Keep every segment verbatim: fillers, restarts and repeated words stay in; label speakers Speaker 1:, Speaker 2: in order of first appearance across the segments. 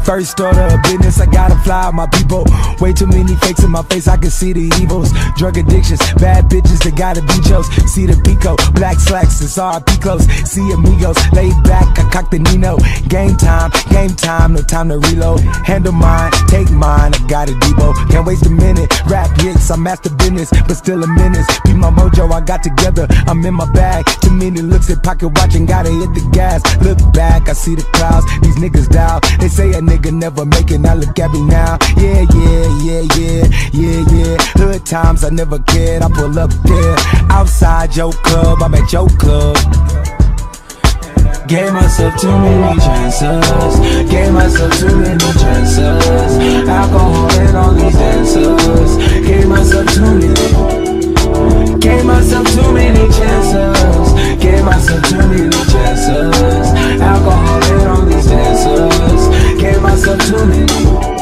Speaker 1: first order of business, I gotta fly out my people. Way too many fakes in my face, I can see the evils. Drug addictions, bad bitches, they gotta be jokes. See the Pico, black slacks, it's R I P close. See amigos, laid back, I cock the Nino. Game time, game time, no time to reload. Handle mine, take mine, I got a Debo. Can't waste a minute, rap hits, I master business, but still a menace. Be my mojo, I got together, I'm in my bag. Too many looks at pocket watching, gotta hit the gas. Look back, I see the clouds, these niggas down. They say a nigga never make it, now look at me now. Yeah, yeah, yeah, yeah, yeah, yeah. Hood times, I never cared, I pull up there. Outside your club, I'm at your club. Gave myself too many chances. Gave myself too many chances. Alcohol and all these dancers. Gave myself too many. Gave myself too many chances. Gave myself too many chances. Alcohol and all these dancers. Gave myself too many.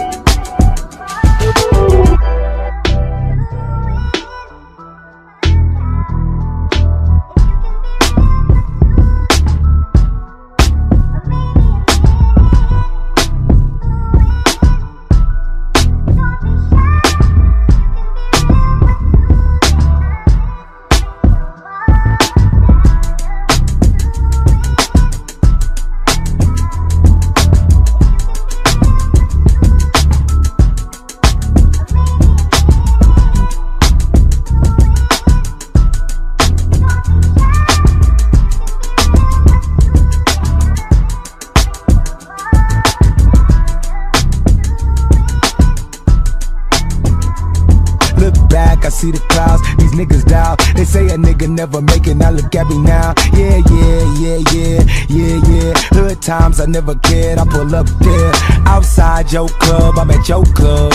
Speaker 1: See the clouds, these niggas down. They say a nigga never make it, now look at me now. Yeah, yeah, yeah, yeah, yeah, yeah. Hood times, I never cared, I pull up there. Outside your club, I'm at your club.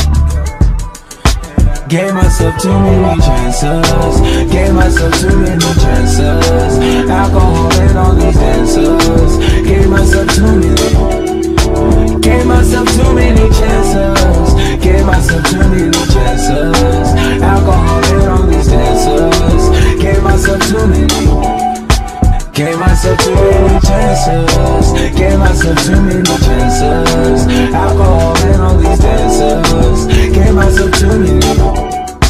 Speaker 1: Gave myself too many chances. Gave myself too many chances. Alcohol and all these dancers. Gave myself too many. Gave myself too many chances. Gave myself too many chances. Alcohol and all these dancers. Gave myself too many. Gave myself too many chances. Gave myself too many chances. Alcohol and all these dancers. Gave myself too many.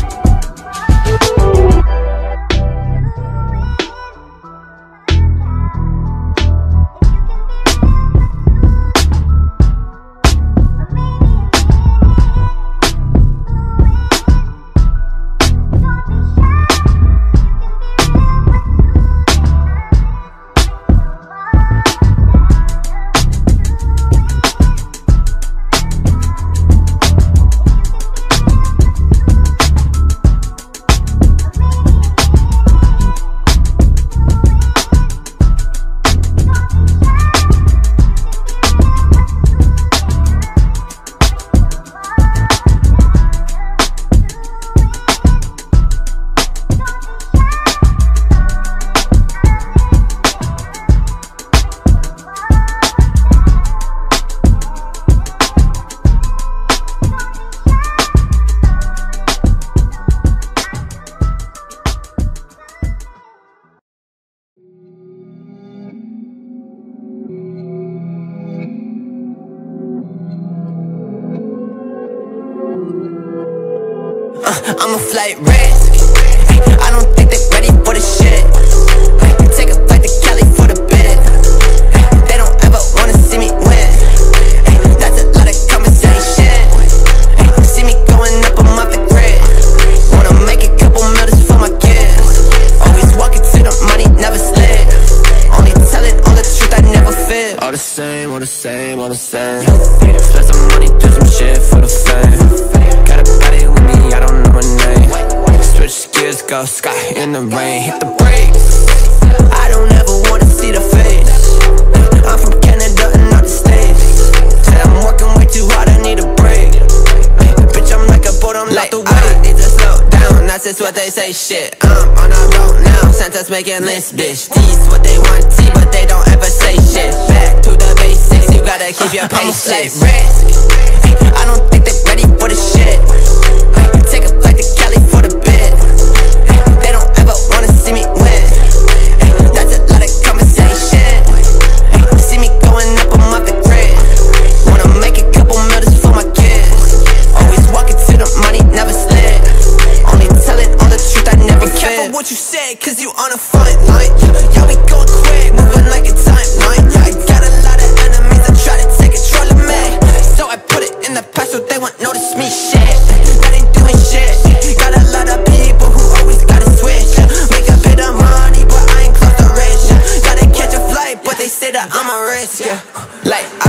Speaker 2: I'm a flight risk. I don't think they're ready for the shit. Take a flight to Cali for the bid. They don't ever wanna see me win. That's a lot of conversation. See me going up on my grid. Wanna make a couple millions for my kids. Always walking to the money, never slid. Only telling all the truth, I never fit. All the same, all the same, all the same. Spend some money, do some shit for the fame. Got a body with me, I don't know my name. Switch gears, go sky in the rain. Hit the brakes, I don't ever wanna see the face. I'm from Canada and not the States. Said I'm working way too hard, I need a break. Bitch, I'm like a boat, I'm like, not the way. I need to slow down, that's just what they say, shit. I'm on a road now, Santa's making lists, bitch. These what they want, see, but they don't ever say shit. Back to the basics, you gotta keep your patience. Risk, I don't think they're ready for the shit. Take a flight to Cali for the bid. They don't ever wanna see me win. That's a lot of conversation. See me going up on my grid. Wanna make a couple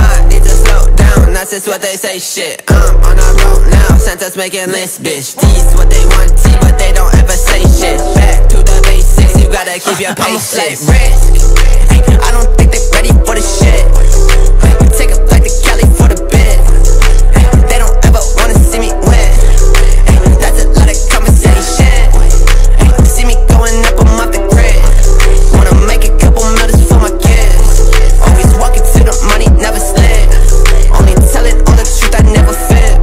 Speaker 2: might need to slow down, that's just what they say, shit. I'm on a road now, Santa's making lists, bitch. D's what they want, T, but they don't ever say shit. Back to the basics, you gotta keep your pace. I'm a flight risk, ay, I don't think they ready for the shit. Ay, take a flight to Cali for the bid. Ay, they don't ever wanna see me win. Ay, that's a lot of conversation. Ay, see me going up, I'm off the grid. Wanna make a couple millions for my kids. Always walking to the money, never slid. Only telling all the truth, I never fit.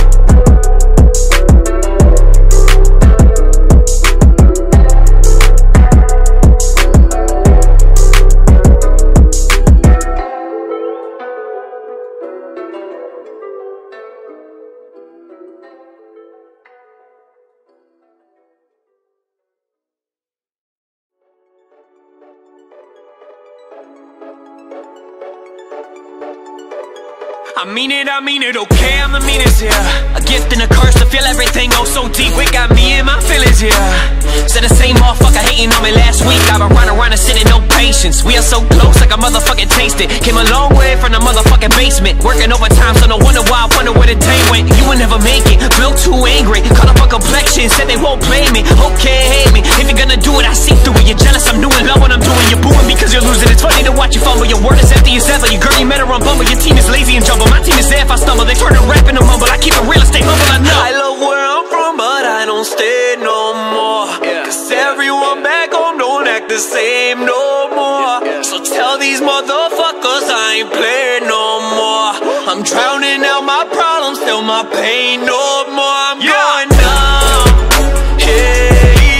Speaker 3: I mean it, I mean it, okay, I'm the meanest, yeah. A gift and a curse to feel everything oh so deep. It got me in my feelings, yeah. Said the same motherfucker hating on me last week. I've been running around and sitting, no patience. We are so close, like a motherfucking tasted. Came a long way from the motherfucking basement. Working overtime, so no wonder why I wonder where the day went. You would never make it, real too angry. Caught up on complexion, said they won't play me. Okay, hate me, if you're gonna do it, I see through it. You're jealous, I'm doing love when I'm doing. You're booing because you're losing. It's funny to watch you fumble. Your word is empty as ever. Your girl, you met her on Bumble. Your team is lazy and jumble. My team is there if I stumble. They turn to rap and to mumble. I keep it real and stay humble, I know. I love where I'm from, but I don't stay no more, yeah. Cause everyone back home don't act the same no more, yeah, yeah. So tell these motherfuckers I ain't playing no more. I'm drowning out my problems, feel my pain no more. I'm yeah. going numb, yeah.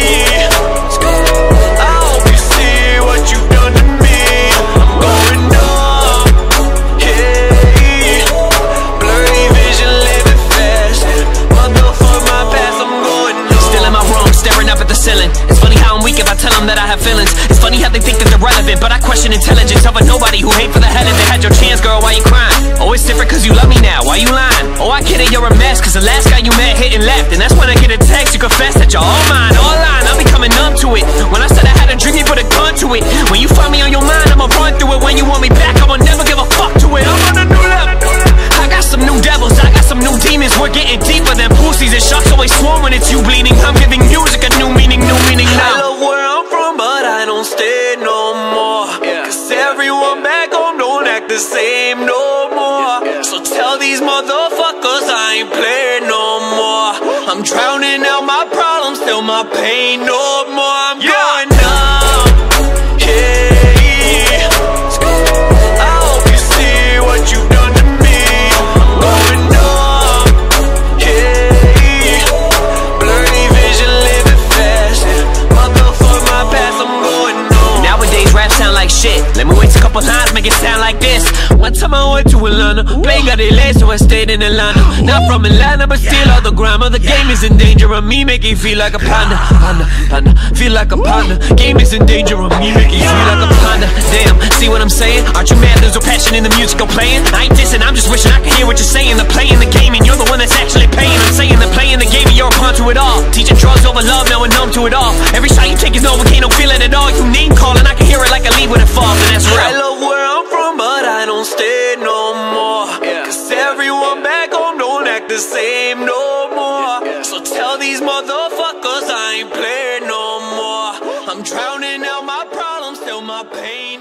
Speaker 3: I hope you see what you've done to me. I'm going numb, yeah. Blurry vision, living fast. Motherfuck my past, I'm going numb. Still in my room, staring up at the ceiling. It's funny how I'm weak if I tell them that I have feelings. It's funny how they think that they're relevant, but I question intelligence of a nobody who hate for the hell of they had your chance, girl, why you crying? Oh, it's different cause you love me now, why you lying? Oh, I get it, you're a mess, cause the last guy you met hit and left. And that's when I get a text, you confess that you're all mine, all line. I'll be coming up to it. When I said I had a dream, you put a gun to it. When you find me on your mind, I'ma run through it. When you want me back, I will never give a fuck to it. I'm on a new level. I got some new devils, I got some new demons. We're getting deeper than pussies, and sharks always swarm when it's you bleeding. I'm giving music a new meaning, new meaning now. I love where I'm from, but I don't stay no more, yeah. Cause everyone back home don't act the same no more, yeah, yeah. So tell these motherfuckers I ain't playing no more. I'm drowning out my problems, feel my pain no more. I'm yeah. going numb, yeah. I hope you see what you've done to me. I'm going numb, yeah. Blurry vision, living fast, yeah. Motherfuck my past, I'm going numb. Nowadays rap sound like shit. Let me waste a couple lines, make it sound like this. One time I went to Atlanta, playing got delayed, so I stayed in Atlanta. Not from Atlanta, but still all the grammar. The game is in danger of me making feel like a panda, panda, panda, feel like a panda. Game is in danger of me making feel like a panda. Damn, see what I'm saying? Aren't you mad there's no passion in the music I'm playing? I ain't dissing, I'm just wishing I could hear what you're saying. They're playing the game and you're the one that's actually paying. I'm saying they're playing the game and you're a pawn to it all. Teaching drugs over love, now we're numb to it all. Every shot you take is Novocaine, don't feel it at all. You name calling, I can hear it like a leaf when it falls, and that's real. I love where I'm from, but I don't stay no more, yeah. Cause everyone back home don't act the same no more, yeah, yeah. So tell these motherfuckers I ain't playing no more. I'm drowning out my problems, feel my pain